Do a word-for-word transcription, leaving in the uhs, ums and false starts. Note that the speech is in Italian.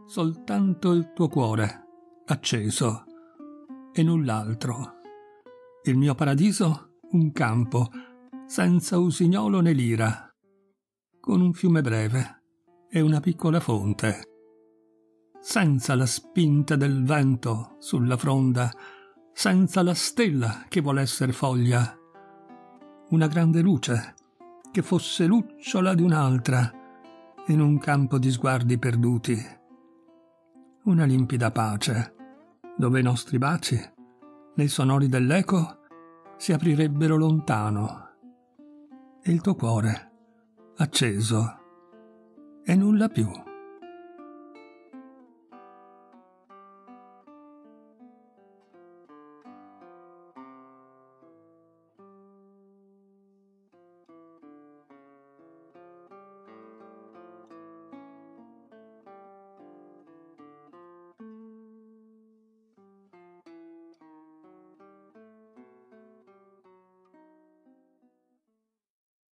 soltanto il tuo cuore, acceso, e null'altro. Il mio paradiso, un campo, senza usignolo né lira, con un fiume breve e una piccola fonte, senza la spinta del vento sulla fronda, senza la stella che vuol esser foglia, una grande luce che fosse lucciola di un'altra in un campo di sguardi perduti, una limpida pace dove i nostri baci, nei sonori dell'eco, si aprirebbero lontano, e il tuo cuore acceso e nulla più.